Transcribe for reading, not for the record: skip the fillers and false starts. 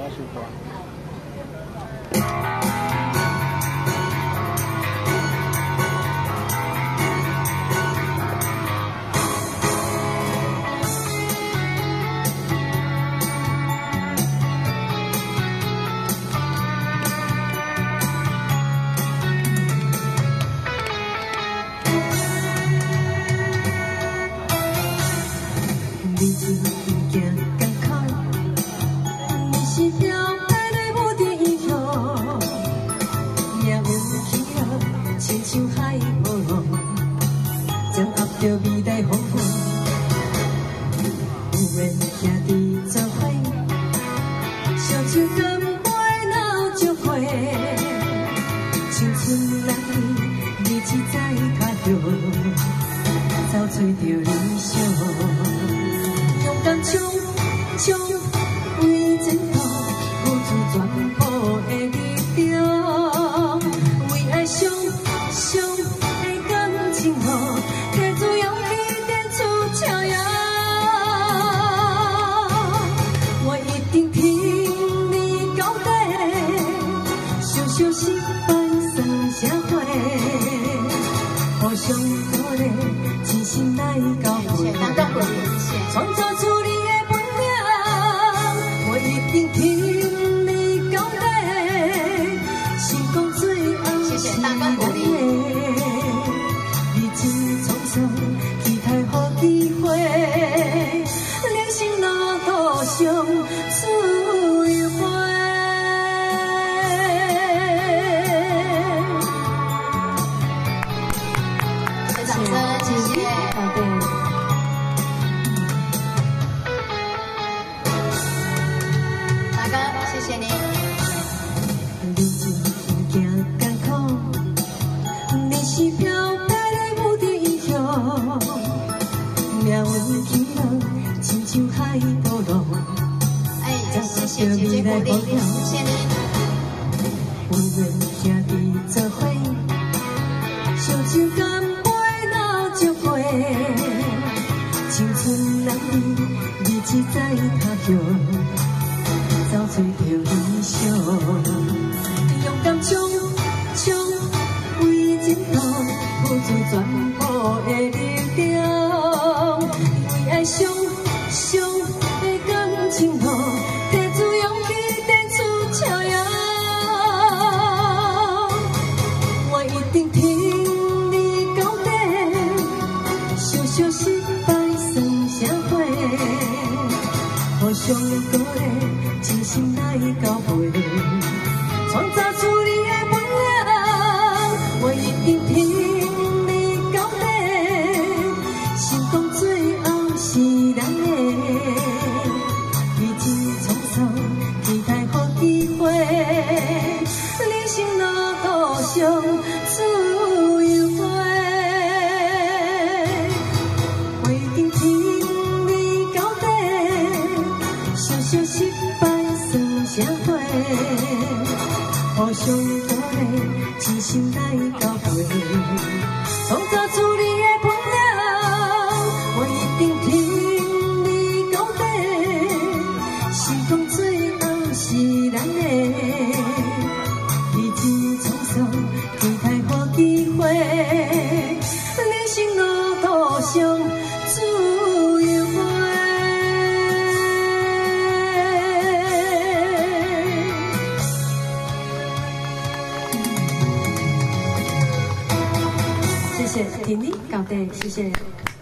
首歌。 日子行艰苦，你是飘摆在无定英雄，命运起落，亲像海波浪，掌握着未来风雨。有缘兄弟做伙，烧酒干杯闹酒会，青春难离，日子在他乡，找找着理想。 勇敢冲冲，为前途付出全部的力量，为爱上的感情路，提出勇气，点出朝阳。我一定挺你到底，小小失败算社会，互相鼓励，真心来交陪。创造出你的本领，我一定挺你到底。成功最后是咱的，历经沧桑，期待好机会，人生路途上自由飞。掌声，谢谢。好的。 谢谢你。日子行艰苦，你是飘摆在无定英雄，命运起落，亲像海波浪。谢谢姐姐鼓励，谢谢你。有缘兄弟做伙，烧酒干杯闹酒会，青春难离，日子在他乡。 找找着理想，勇敢冲冲，为前途付出全部的力量，为爱上的感情路，提出勇气，点出朝阳。我一定挺你到底，小小失败算社会，互相鼓励。 真心来交陪，创造出你的本领，我一定挺你到底。成功最后是咱的，历经沧桑，期待好机会，人生路途上自由飞。我一定挺你到底，小小失败。 社会互相鼓励，真心来交陪，创造出你的本领，我一定挺你到底。成功最后是咱的，历经沧桑，期待好机会，人生路途上自由飞。 谢谢，听你搞的，谢谢。